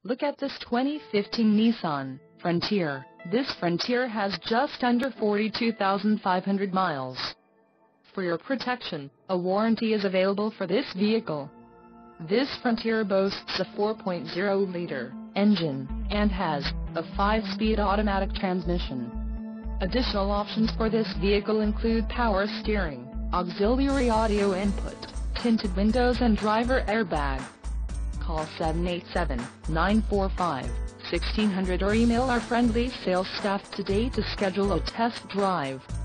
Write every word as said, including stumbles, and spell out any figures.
Look at this twenty fifteen Nissan Frontier. This Frontier has just under forty-two thousand five hundred miles. For your protection, a warranty is available for this vehicle. This Frontier boasts a four point oh liter engine, and has a five speed automatic transmission. Additional options for this vehicle include power steering, auxiliary audio input, tinted windows and driver airbag. Call seven eight seven, nine four five, one six zero zero or email our friendly sales staff today to schedule a test drive.